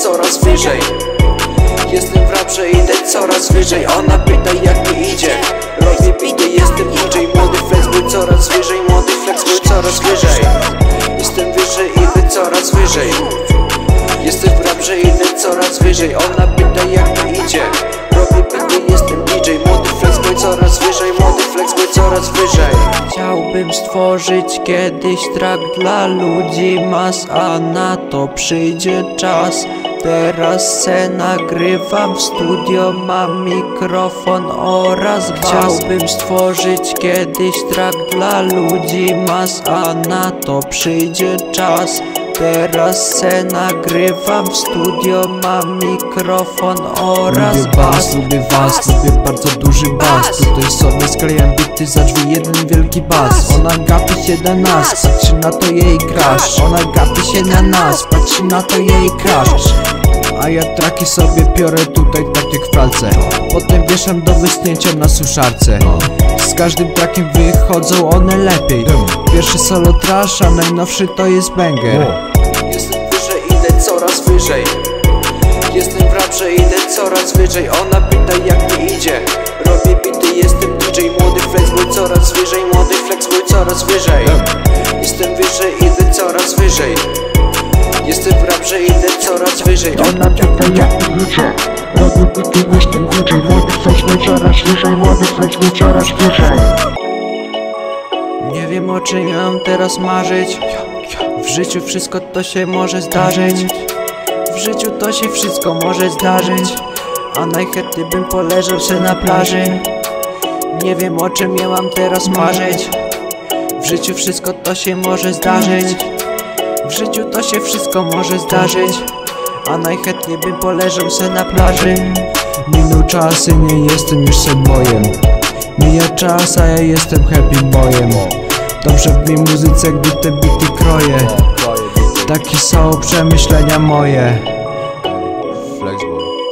coraz wyżej. Jestem w raprze, idę coraz wyżej. Ona pyta jak mi idzie. Robię bity, jestem DJ. Młody flexboy coraz wyżej. Młody flexboy coraz wyżej. Jestem wyżej, idę coraz wyżej. Jestem w raprze, idę coraz wyżej. Ona pyta jak mi idzie. Robię bity, jestem DJ. Młody flexboy coraz wyżej. Młody flexboy coraz wyżej. Chciałbym stworzyć kiedyś track dla ludzi mas, a na to przyjdzie czas. Teraz se nagrywam w studio, mam mikrofon oraz bas. Chciałbym stworzyć kiedyś track dla ludzi mas, a na to przyjdzie czas. Teraz se nagrywam w studio, mam mikrofon oraz lubię bas, lubię was, lubię bardzo duży bas. Tutaj sobie sklejam bity za drzwi, jeden wielki bas. Ona gapi się na nas, patrzy na to jej crush. Ona gapi się na nas, patrzy na to jej crush. A ja traki sobie piorę tutaj tak jak w pralce. Potem wieszam do wysunięcia na suszarce. Z każdym trakiem wychodzą one lepiej. Pierwszy solo trash, a najnowszy to jest banger. Jestem wyżej, idę coraz wyżej. Jestem w raprze, idę coraz wyżej. Ona pyta jak mi idzie. Robię bity, jestem DJ. Młody flexboy coraz wyżej. Młody flexboy coraz wyżej. Jestem wyżej, idę coraz wyżej. Jestem w raprze, idę coraz wyżej. Ona pyta jak mi idzie. Robię bity, jestem DJ. Młody flexboy coraz wyżej. Młody flexboy coraz wyżej. Nie wiem o czym ja mam teraz marzyć. W życiu wszystko to się może zdarzyć. W życiu to się wszystko może zdarzyć. A najchętniej bym poleżał się na plaży. Nie wiem o czym ja mam teraz marzyć. W życiu wszystko to się może zdarzyć. W życiu to się wszystko może zdarzyć. A najchętniej bym poleżał się na plaży. Minął czas i nie jestem już bojem. Mija czas, a ja jestem happy boyem. Dobrze w mej muzyce, gdy te bity kroję. Takie są przemyślenia moje. Flexboy.